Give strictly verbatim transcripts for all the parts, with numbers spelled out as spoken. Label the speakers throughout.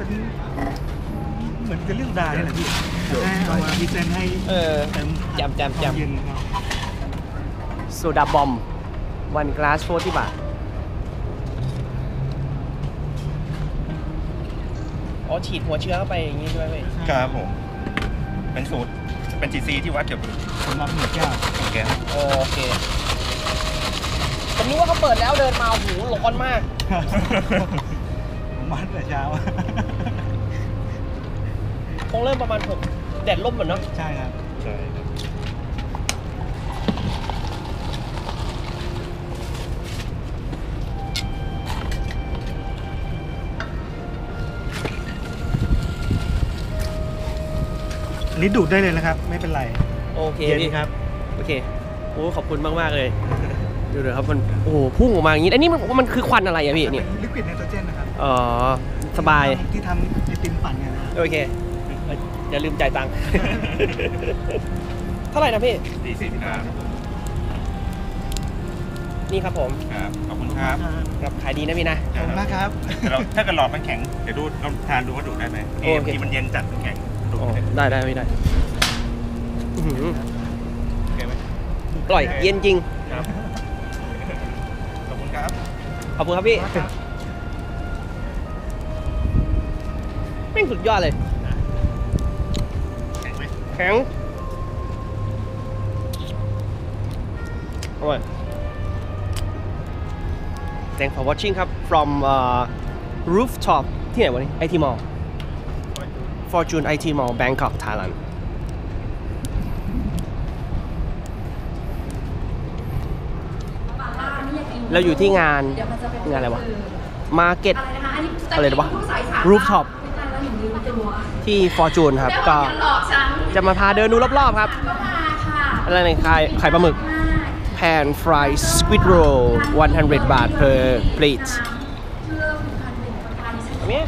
Speaker 1: เป็นเหมือนจะเรื่องดาเนี่ยแหละพี่เอามาพิเศษให้
Speaker 2: เออจำจำจำโซดาบอมวันกลาสโฟร์ที่บาทอ๋อฉีดหัวเชื้อเข้าไปอย่างนี้ด้วยไหม
Speaker 3: ครับผมเป็นสูตรเป็น จี ซี ที่วัดเกี่ยวกับ
Speaker 1: สำหรับหนึ่งแก้ว
Speaker 3: หนึ่งแก้ว
Speaker 2: โอเคผมนึกว่าเขาเปิดแล้วเดินมาโอ้โหร้อนมาก
Speaker 1: มันแต่เช้า
Speaker 2: คงเริ่มประมาณหกแดดร่มเหมือนเนาะ
Speaker 1: ใช่ครับ
Speaker 3: ใช่ครับ
Speaker 1: อันนี้ดูดได้เลยนะครับไม่เป็นไร
Speaker 2: โอเค
Speaker 1: เย็นครับ
Speaker 2: โอเคโอ้ขอบคุณมากมากเลยดูเลยครับมันโอ้พุ่งออกมาอย่างนี้อันนี้มันมันคือควันอะไรอะพี่เนี่ย
Speaker 1: ลิควิดไนโตรเจนนะครับ
Speaker 2: อ๋อสบาย
Speaker 1: ที่ทำไอติมปั่นเนี่ยนะ
Speaker 2: โอเคอย่าลืมจ่ายตังค์เท่าไหร่นะพี่
Speaker 3: สี่สิบครับ
Speaker 2: นี่ครับผม
Speaker 3: ครับขอบคุณครับ
Speaker 2: ครับขายดีนะพี่นะ
Speaker 1: ขอบคุณมากครับ
Speaker 3: เราถ้าเกิดหลอดมันแข็งเดี๋ยวดูลองทานดูว่าดูได้ไหมโอเคมันเย็นจัดมันแข็ง
Speaker 2: ได้ได้ไม่ได้อร่อยเย็นจริง
Speaker 3: ครับขอบคุณครับ
Speaker 2: ขอบคุณครับพี่แม่งสุดยอดเลย
Speaker 3: แข็งไหม
Speaker 2: แข็งอร่อย Thanks for watching ครับ from uh, rooftop ที่ไหนวะนี่ ไอ ที Mall Fortune ไอ ที Mall Bangkok Thailand เราอยู่ที่งานงานอะไรวะ Market อะไรนะวะ Rooftop ที่ Fortune ครับก็จะมาพาเดินดูรอบๆครับอะไรนะขายขายปลาหมึกPan fried squid roll หนึ่งร้อยบาท per plate เนี่ย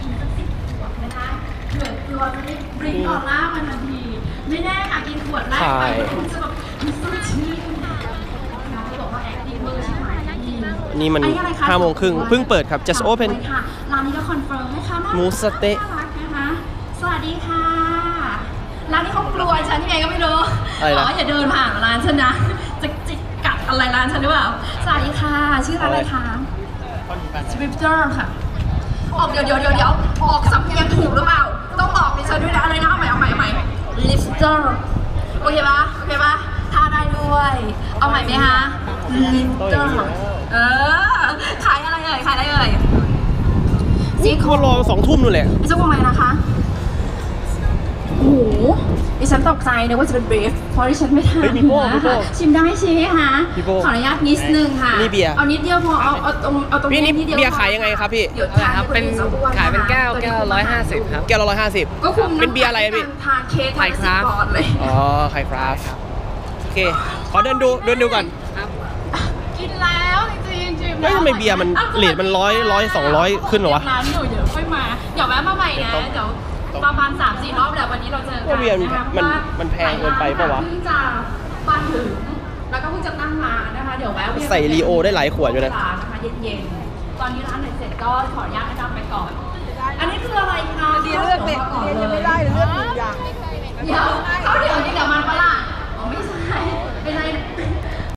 Speaker 4: บริงออกล่ามันทันทีไม่แน่ค่ะกินขวดแรกไปคุณจะแบบสู้ชื่นเขาบอกว่าแอคทีฟเวอร์ใช่ไหม
Speaker 2: นี่มันห้าโมงครึ่งเพิ่งเปิดครับ just open
Speaker 4: ร้านนี้ก็คอนเฟิร์มนะคะ
Speaker 2: หมูสะเต๊ะ
Speaker 4: สวัสดีค่ะร้านนี้เขากลัวฉันยังไงก็ไม่รู้อ๋ออย่าเดินผ่านร้านฉันนะจะจิกกัดอะไรร้านฉันหรือเปล่าสวัสดีค่ะชื่อร้านอะไรคะสวิปเตอร์ค่ะออกเดี๋ยวเดี๋ยวเดี๋ยวเดี๋ยวออกสำเนียงถูกหรือเปล่าต้องบอกดิฉันด้วยนะอะไรนะเอาใหม่เอาใหม่เอาใหม่ลิฟเตอร์โอเคปะโอเคปะท่าได้ด้วยเอาใหม่ไหมคะลิฟเตอร์เออขายอะไรเอ่ยขายอะไรเอ่ย
Speaker 2: ซีโครอสองทุ่มนู่นแหละ
Speaker 4: เจ้าของอะไรนะคะโอ้โหดิฉันตกใจนะว่าจะเป็นเบฟเพราะดิฉันไม่ทานนะคะชิมได้ใช่ไหมคะขออนุญาตนิดนึงค่ะ
Speaker 2: นี่เบียร์
Speaker 4: เอานิดเดียวพอเอาเอาตรงเอาตรงนี้นิดเดียว
Speaker 2: เบียร์ขายยังไงครับพี่
Speaker 4: ครับ
Speaker 5: เป็นขายเป็นแก้วแก้วร้อยห้าสิบครับ
Speaker 2: แก้วละร้อยห้าสิบ
Speaker 4: ก็คุม
Speaker 2: เป็นเบียร์อะไรพี่
Speaker 4: ทานเค้กไทยคราฟเลย
Speaker 2: อ๋อไทยคราฟโอเคขอเดินดูเดินดูก่อน
Speaker 4: กินแล้วจริงจริง
Speaker 2: เฮ้ยทำไมเบียร์มันเรทมันร้อยร้อยสองร้อยขึ้นเหรอวะ
Speaker 4: ร้านอยู่เดี๋ยวค่อยมาเดี๋ยวแวะมาใหม่นะเดี๋ยวประมาณ สามสี่ รอบแล้ววันนี้เราเจอกัน
Speaker 2: นะคะมันมันแพงเกินไปป่ะวะ
Speaker 4: เพิ่งจะมาถึงแล้วก็เพิ่งจะตั้งร้านนะคะเดี๋ยวแวะ
Speaker 2: ใส่รีโอได้หลายขวดอยู่นะ
Speaker 4: นะคะเย็นๆตอนนี้ร้านไหนเสร็จก็ขออนุญาตแนะนำไปก่อนอันนี้คืออะไรคะ
Speaker 5: ดีเลือกเด็กเรียนยังไม่ได้เลือกหนึ่งอย่าง
Speaker 4: เดี๋ยวเขาเดี๋ยวนี้เดี๋ยวมันฝรั่ง